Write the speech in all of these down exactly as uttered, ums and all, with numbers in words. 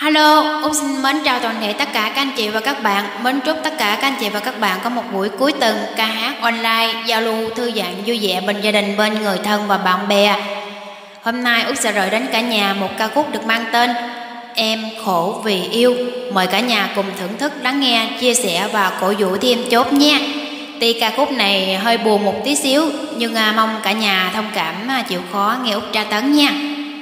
Hello, Út xin mến chào toàn thể tất cả các anh chị và các bạn. Mến chúc tất cả các anh chị và các bạn có một buổi cuối tuần ca hát online, giao lưu thư giãn vui vẻ bên gia đình, bên người thân và bạn bè. Hôm nay Út sẽ gửi đến cả nhà một ca khúc được mang tên Em Khổ Vì Yêu. Mời cả nhà cùng thưởng thức, lắng nghe, chia sẻ và cổ vũ thêm chốt nha. Tuy ca khúc này hơi buồn một tí xíu, nhưng à, mong cả nhà thông cảm, à, chịu khó nghe Út tra tấn nha.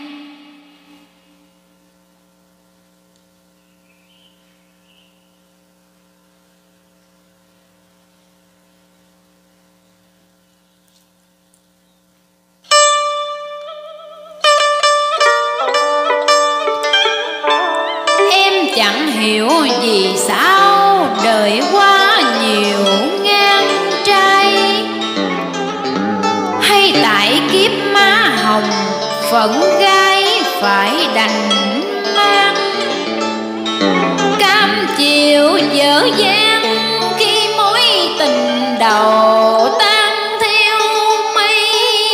Chẳng hiểu vì sao đời quá nhiều ngang trai, hay tại kiếp má hồng phận gái phải đành mang, cam chịu dở dang khi mối tình đầu tan theo mây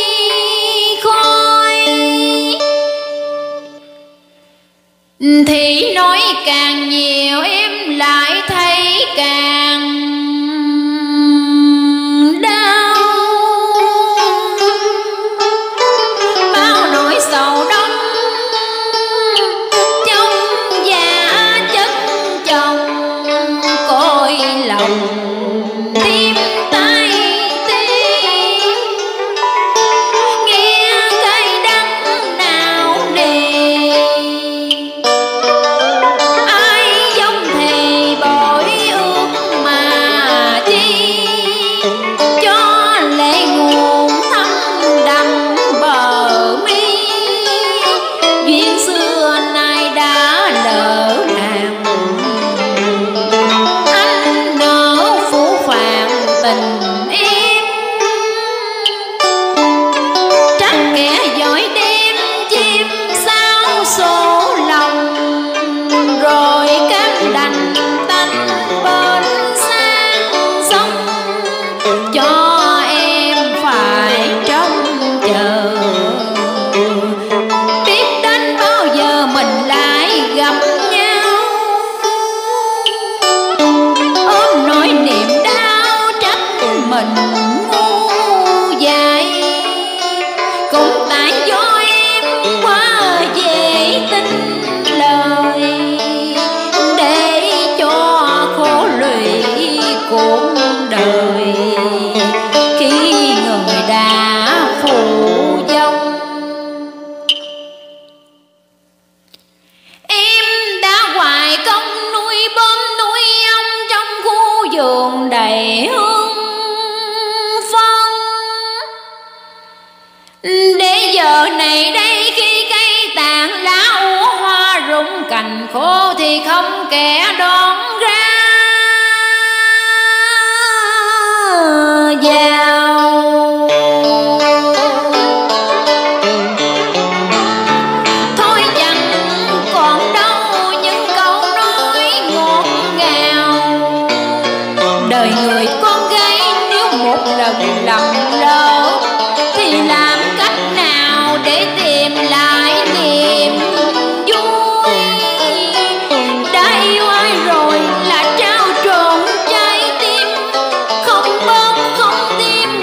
khói. Thì nói càng nhiều em lại thấy càng đau, bao nỗi sầu đông trong dạ chất chồng, cõi lòng tim tay tim, nghe cay đắng nào nề. Đầy hương phân để giờ này đây khi cây tàn lá úa hoa rụng cành khô thì không kẻ đón ra vào. Thôi chẳng còn đâu những câu nói ngọt ngào, đời người con gái nếu một lần lầm lỡ thì làm cách nào để tìm lại niềm vui. Đã yêu ai rồi là trao trọn trái tim, không bớt không tim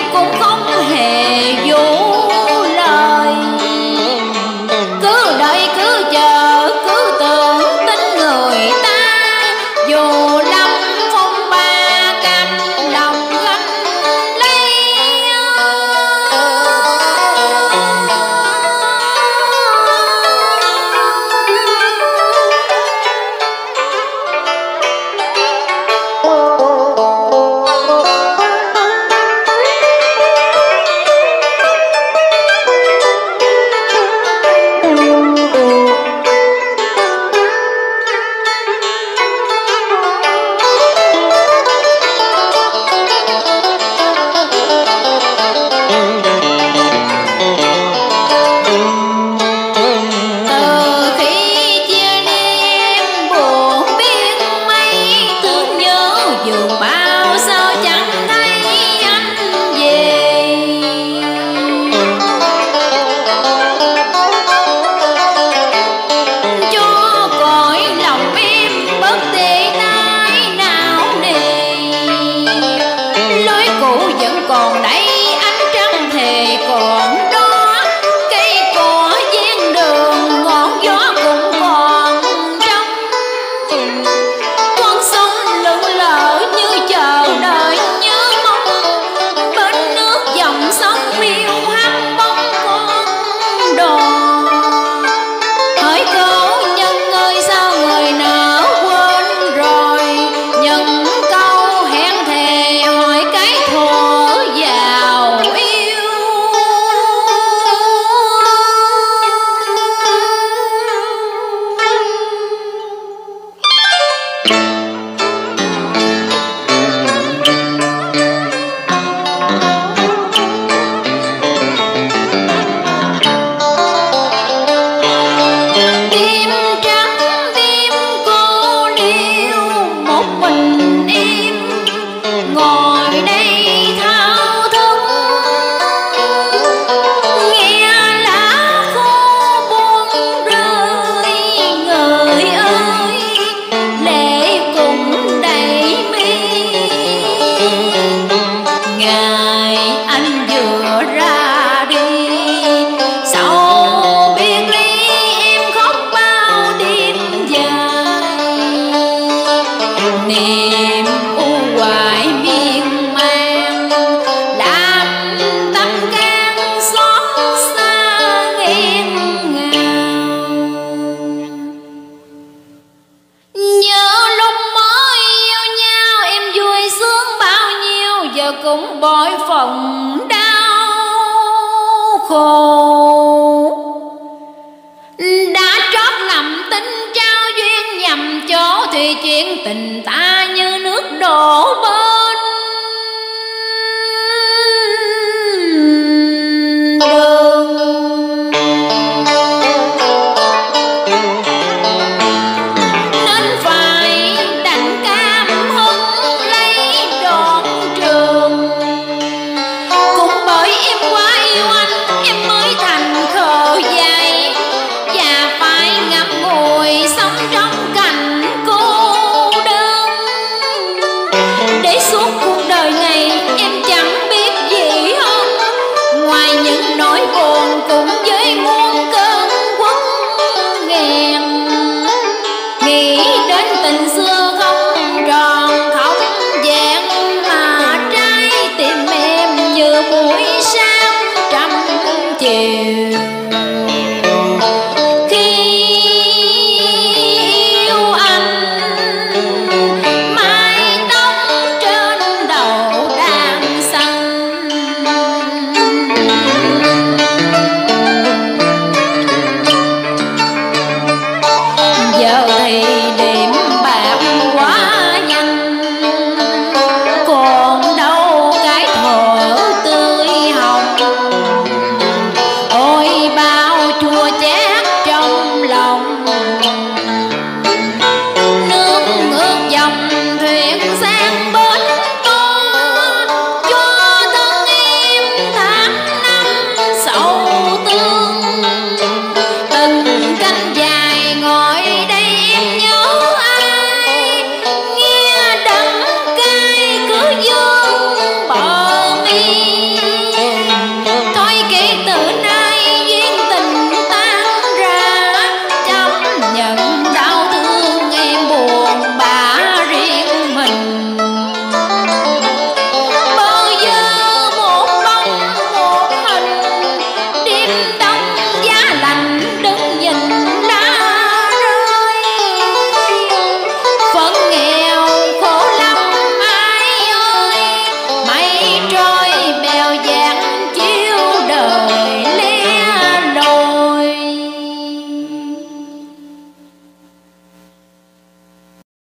anh vừa ra đi. Sau biệt ly em khóc bao đêm dài, niềm u hoài miên man làm tâm can xót xa nghẹn ngào. Nhớ lúc mới yêu nhau em vui sướng bao nhiêu, giờ cũng bội phần đau khổ. Đã trót lầm tin trao duyên nhầm chỗ, thì chuyện tình ta như nước đổ bên đường. Nên phải đành cam hứng lấy đoạn trường. Cũng bởi em quá yêu anh em mới thành khờ dại, và phải ngậm ngùi sống trong cảnh cô đơn. Để suốt cuộc đời này em chẳng biết gì hơn, ngoài những nỗi buồn cùng với